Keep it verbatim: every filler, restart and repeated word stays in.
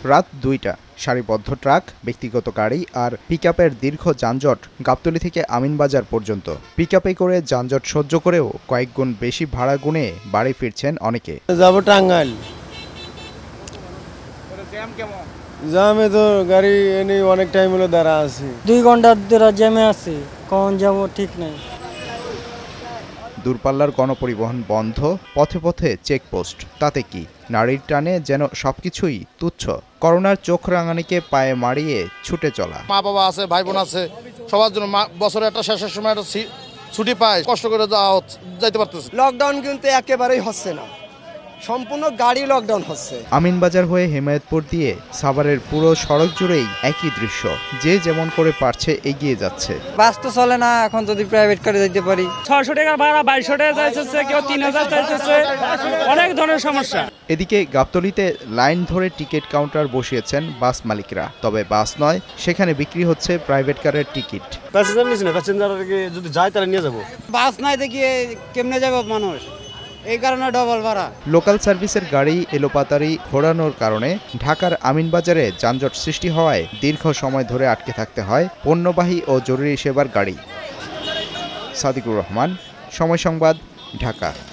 রাত দুইটা সারিবদ্ধ ট্রাক, ব্যক্তিগত গাড়ি আর পিকআপের দীর্ঘ যানজট গাবতলী থেকে আমিনবাজার পর্যন্ত। পিকআপে করে যানজট সহ্য করেও কয়েক গুণ বেশি ভাড়া গুনে বাড়ি ফিরছেন অনেকে। যাব টাঙ্গাইল। জ্যামে তো গাড়ি এনে অনেক টাইম হলো দাঁড়া আছে, দুই ঘন্টা ধরে জ্যামে আছে, কখন যাবো ঠিক নাই। দূরপাল্লার গণপরিবহন বন্ধ, পথে পথে চেকপোস্ট, তাতে কি নারীর টানে যেন সবকিছুই তুচ্ছ। করোনার চোখ রাঙানিকে পায়ে মারিয়ে ছুটে চলা। মা বাবা আছে, ভাই বোন আছে, সবার জন্য বছরের একটা শেষের সময় একটা ছুটি পায়, কষ্ট করে যাইতে পারতেছে। লকডাউন কিন্তু একেবারেই হচ্ছে না, সম্পূর্ণ গাড়ি লকডাউন হচ্ছে। আমিনবাজার হয়ে হেমায়েতপুর দিয়ে সাভারের পুরো সড়ক জুড়েই একই দৃশ্য, যে যেমন করে পারছে এগিয়ে যাচ্ছে। বাস তো চলে না, এখন যদি প্রাইভেট কারে যেতে পারি। ছয়শো টাকা ভাড়া, বাইশশো টাকা চাইছে, কেউ তিন হাজার চাইছে, অনেক ধরনের সমস্যা। এদিকে গাবতলীতে লাইন ধরে টিকিট কাউন্টার বসিয়েছেন বাস মালিকরা, তবে বাস নয়, সেখানে বিক্রি হচ্ছে প্রাইভেট কারের টিকিট। প্যাসেঞ্জার নিছি না, প্যাসেঞ্জারকে যদি যায় তাহলে নিয়ে যাব। বাস নাই দেখিয়ে কেমনে যাবে মানুষ, এই কারণে ডবল ভাড়া। লোকাল সার্ভিসের গাড়ি এলোপাতারি ঘোরানোর কারণে ঢাকার আমিনবাজারে যানজট সৃষ্টি হওয়ায় দীর্ঘ সময় ধরে আটকে থাকতে হয় পণ্যবাহী ও জরুরি সেবার গাড়ি। সাদিকুর রহমান, সময় সংবাদ, ঢাকা।